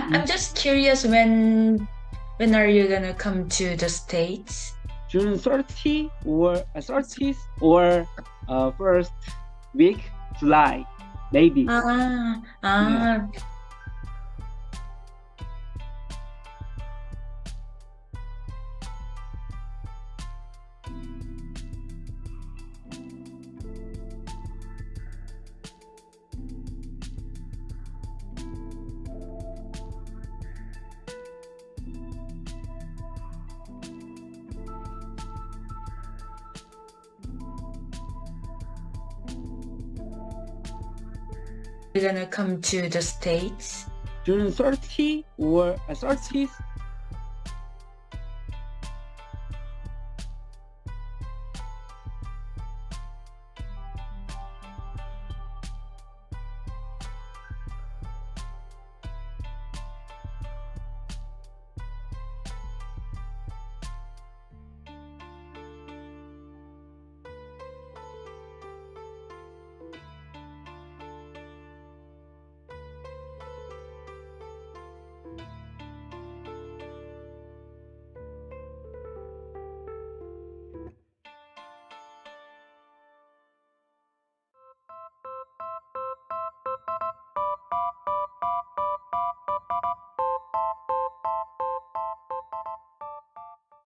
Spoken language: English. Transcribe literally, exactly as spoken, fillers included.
I'm just curious when when are you gonna come to the States? June thirtieth or uh, thirtieth or uh, first week July, maybe. Ah, Yeah. ah, you're gonna come to the States? June thirtieth or uh, thirtieth